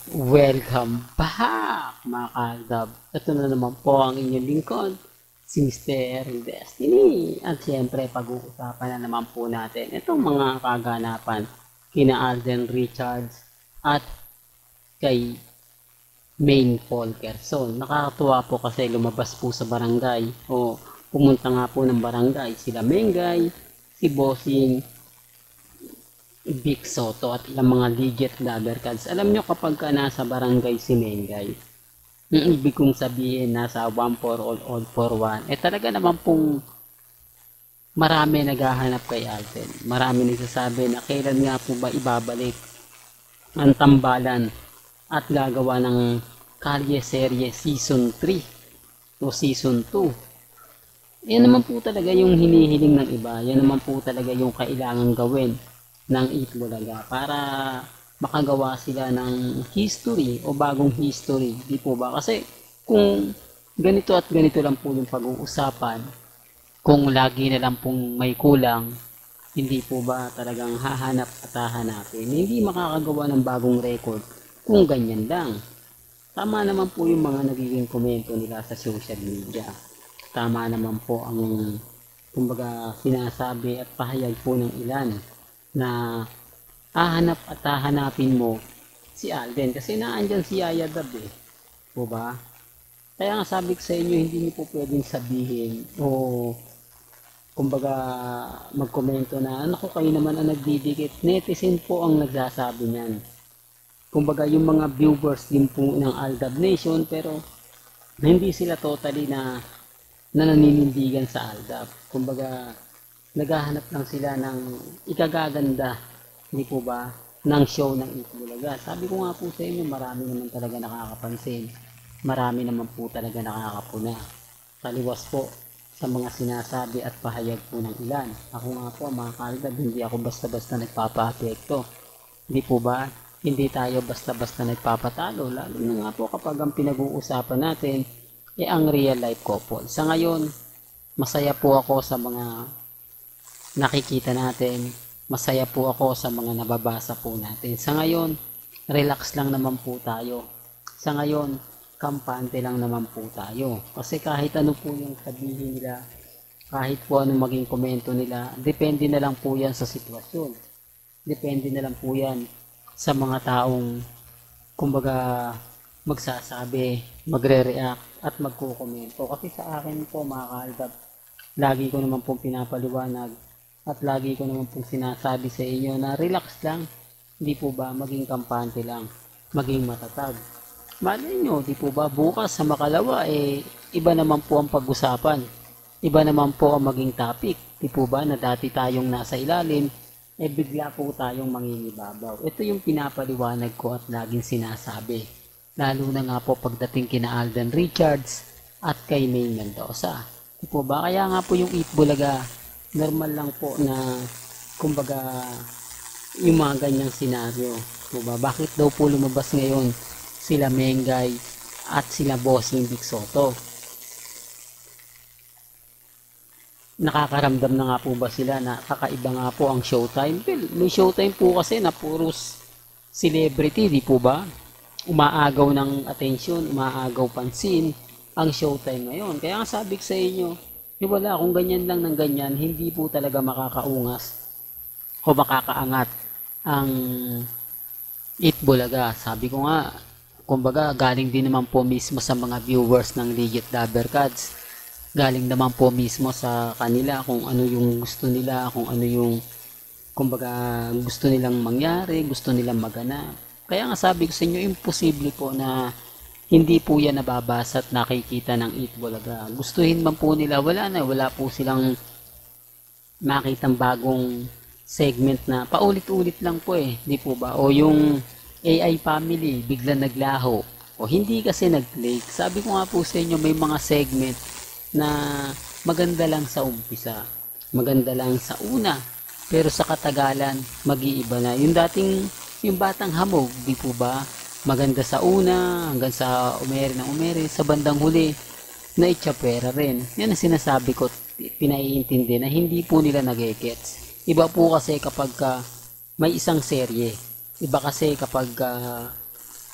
Welcome back mga kagab. Ito na naman po ang inyong lingkod, si Mr. Destiny. At siyempre pag-uusapan na naman po natin itong mga kaganapan kina Alden Richards at kay Maine Folker. So nakakatuwa po kasi lumabas po sa barangay o pumunta nga po ng barangay sila Mengay, si Bossing, Vic Soto at ilang mga legit lover cards. Alam nyo kapag ka nasa barangay si Mengay, yung ibig kong sabihin nasa 1 for all for one, eh talaga naman pong marami naghahanap kay Alden. Marami nagsasabi na kailan nga po ba ibabalik ang tambalan at gagawa ng Kalye Serye Season 3 o Season 2. Yan naman po talaga yung hinihiling ng iba. Yan naman po talaga yung kailangan gawin ng Itbulaga para makagawa sila ng history o bagong history. Di po ba? Kasi kung ganito at ganito lang po yung pag-uusapan, kung lagi na lang pong may kulang, hindi po ba talagang hahanap at hahanapin? Hindi makakagawa ng bagong record kung ganyan lang. Tama naman po yung mga nagiging komento nila sa social media. Tama naman po ang kumbaga sinasabi at pahayag po ng ilan na hahanap at hahanapin mo si Alden kasi naandyan si Yaya Dab po ba? Kaya nga sabi ko sa inyo hindi niyo po pwedeng sabihin o kumbaga magkomento na ano ko kayo naman ang nagdidikit. Netizen po ang nagsasabi niyan. Kumbaga yung mga viewers din po ng Aldab Nation pero hindi sila totally na naninindigan sa Aldab. Kumbaga naghahanap lang sila ng ikagaganda, hindi po ba, ng show ng Itbulaga. Sabi ko nga po sa inyo, marami naman talaga nakakapansin. Marami naman po talaga nakakapuna. Taliwas po sa mga sinasabi at pahayag po ng ilan. Ako nga po, mga kalidad, hindi ako basta-basta nagpapa-apekto. Hindi po ba? Hindi tayo basta-basta nagpapatalo. Lalo na nga po kapag ang pinag-uusapan natin ay ang real life couple. Sa ngayon, masaya po ako sa mga nakikita natin, masaya po ako sa mga nababasa po natin. Sa ngayon, relax lang naman po tayo. Sa ngayon, kampante lang naman po tayo. Kasi kahit ano po yung sabihin nila, kahit po ano maging komento nila, depende na lang po yan sa sitwasyon. Depende na lang po yan sa mga taong, kumbaga, magsasabi, magre-react, at magkukomento. Kasi sa akin po, mga kaaldab, lagi ko naman pong pinapaliwanag at lagi ko naman pong sinasabi sa inyo na relax lang, di po ba maging kampante lang, maging matatag. Malay nyo, di po ba bukas sa makalawa iba naman po ang pag-usapan, iba naman po ang maging topic, di po ba na dati tayong nasa ilalim, bigla po tayong mangingibabaw. Ito yung pinapaliwanag ko at laging sinasabi, lalo na nga po pagdating kina Alden Richards at kay Maine Mendoza. Di po ba? Kaya nga po yung Itbulaga, normal lang po na kumbaga yung mga ganyang senaryo. Diba? Bakit daw po lumabas ngayon sila Mengay at sila Bossing Vic Soto? Nakakaramdam na nga po ba sila na kakaiba nga po ang showtime? Well, may showtime po kasi na puros celebrity, di po ba? Umaagaw ng atensyon, umaagaw pansin ang showtime ngayon. Kaya nga sabi ko sa inyo, wala, kung ganyan lang ng ganyan, hindi po talaga makakaungas o makakaangat ang Itbulaga. Sabi ko nga, kumbaga, galing din naman po mismo sa mga viewers ng Legit Lover Cards. Galing naman po mismo sa kanila kung ano yung gusto nila, kung ano yung, kumbaga, gusto nilang mangyari, gusto nilang maganap. Kaya nga sabi ko sa inyo, imposible po na hindi po yan nababasa at nakikita ng Itbulaga. Gustuhin man po nila, wala po silang makitang bagong segment na paulit-ulit lang po di po ba? O yung AI family, bigla naglaho. O hindi kasi nag-play. Sabi ko nga po sa inyo, may mga segment na maganda lang sa umpisa. Maganda lang sa una. Pero sa katagalan, mag-iiba na. Yung dating, yung batang hamog, di po ba? Maganda sa una, hanggang sa umere ng umere, sa bandang huli, na itsapera rin. Yan ang sinasabi ko, pinaiintindi na hindi po nila nagigets. Iba po kasi kapag may isang serye. Iba kasi kapag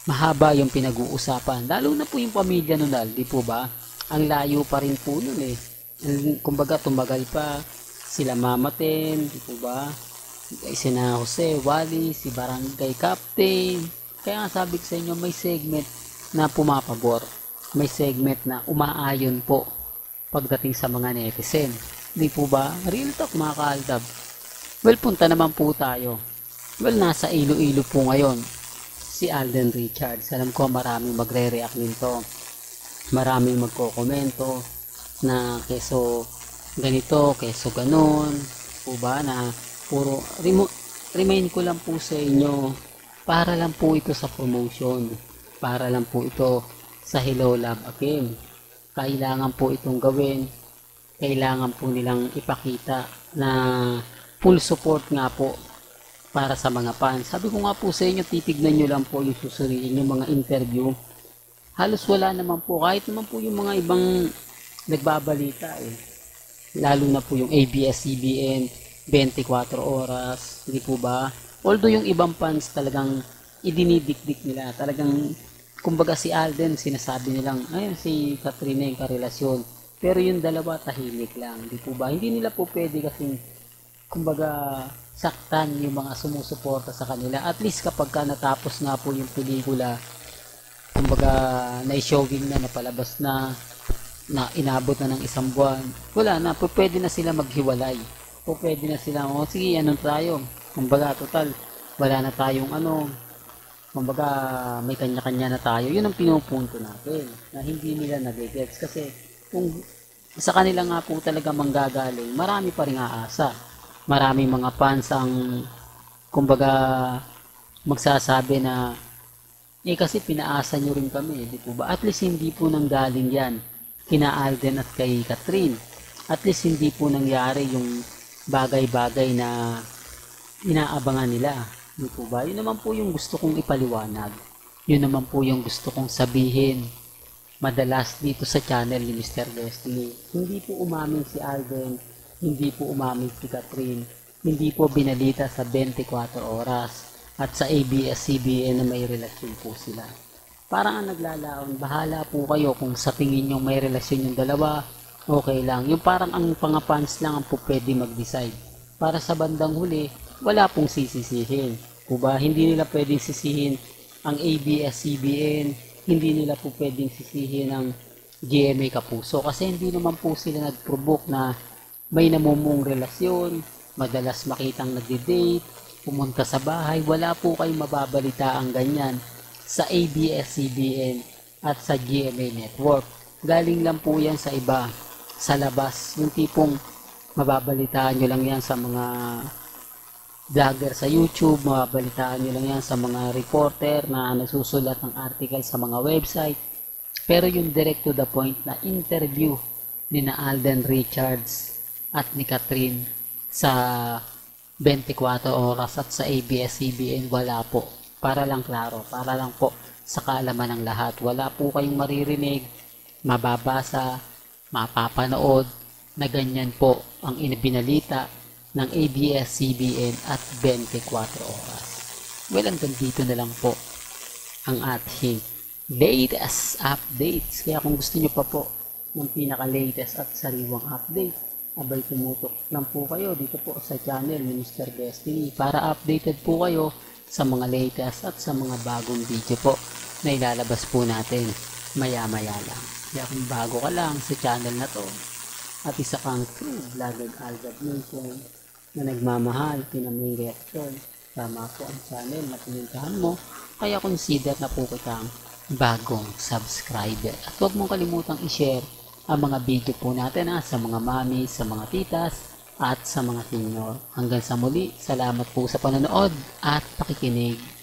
mahaba yung pinag-uusapan. Lalo na po yung pamilya nun, di po ba? Ang layo pa rin po nun eh. Kumbaga, tumagal pa sila Mama Ten, di po ba? Sina Jose, Wally, si Barangay Captain. Kaya nga sabi ko sa inyo, may segment na pumapabor. May segment na umaayon po pagdating sa mga netizen. Di po ba? Real talk mga kaaldab. Well, punta naman po tayo. Well, nasa Iloilo po ngayon si Alden Richards. Alam ko maraming magre-react nito. Maraming magko-komento na keso ganito, keso ganon. Po ba na puro remind ko lang po sa inyo, para lang po ito sa promotion, para lang po ito sa Hello Love Again. Kailangan po itong gawin, kailangan po nilang ipakita na full support nga po para sa mga fans. Sabi ko nga po sa inyo, titignan nyo lang po yung susuriin yung mga interview. Halos wala naman po, kahit naman po yung mga ibang nagbabalita eh. Lalo na po yung ABS-CBN 24 oras, hindi po ba? Although yung ibang fans talagang idinidikdik nila, talagang kumbaga si Alden sinasabi nilang ayun si Katrina yung karelasyon, pero yung dalawa tahimik lang, hindi po ba? Hindi nila po pwede kasing kumbaga saktan yung mga sumusuporta sa kanila. At least kapag ka natapos nga po yung pelikula, kumbaga na-showing na, napalabas na inabot na ng isang buwan, wala na po, pwede na sila maghiwalay. O pwede na sila, o sige, anong tayo? Kumbaga, total, wala na tayong kumbaga, may kanya-kanya na tayo. Yun ang pinupunto natin, na hindi nila nagigets. Kasi, kung sa kanila nga po talaga manggagaling, marami pa rin aasa. Maraming mga fans ang, kumbaga, magsasabi na, kasi pinaasa nyo rin kami, di po ba? At least hindi po nanggaling yan kina Alden at kay Catherine. At least hindi po nangyari yung bagay-bagay na inaabangan nila. Di po ba? Yun naman po yung gusto kong ipaliwanag. Yun naman po yung gusto kong sabihin madalas dito sa channel ni Mr. Destiny. Hindi po umamin si Alden, hindi po umamin si Catherine, hindi po binalita sa 24 oras at sa ABS-CBN na may relasyon po sila. Parang ang naglalaon, bahala po kayo kung sa tingin nyo may relasyon yung dalawa, okay lang. Yung parang ang mga fans lang ang po pwede mag-decide. Para sa bandang huli, wala pong sisisihin. Diba? Hindi nila pwedeng sisihin ang ABS-CBN, hindi nila po pwedeng sisihin ang GMA Kapuso. Kasi hindi naman po sila nag-provoke na may namumong relasyon, madalas makitang nagde-date, pumunta sa bahay. Wala po kayong mababalita ang ganyan sa ABS-CBN at sa GMA Network. Galing lang po yan sa iba, sa labas. Yung tipong mababalitaan nyo lang yan sa mga vlogger sa YouTube, mababalitaan nyo lang yan sa mga reporter na nagsusulat ng article sa mga website. Pero yung direct to the point na interview ni na Alden Richards at ni Catherine sa 24 oras at sa ABS-CBN, wala po. Para lang klaro, para lang po sa kaalaman ng lahat. Wala po kayong maririnig, mababasa, mapapanood na ganyan po ang binalita ng ABS-CBN at 24 oras. Well, hanggang dito na lang po ang ating latest updates. Kaya kung gusto nyo pa po ng pinaka-latest at sariwang update, abay tumutok lang po kayo dito po sa channel ni Mr. Destiny para updated po kayo sa mga latest at sa mga bagong video po na ilalabas po natin maya-maya lang. Kaya kung bago ka lang sa channel na to at isa kang true vlogger Aldab Nation na nagmamahal, pinamay reaction, tama po ang channel na pinuntahan mo, kaya consider na po kitang bagong subscriber. At huwag mong kalimutang i-share ang mga video po natin sa mga mami, sa mga titas, at sa mga senior. Hanggang sa muli, salamat po sa panonood at pakikinig.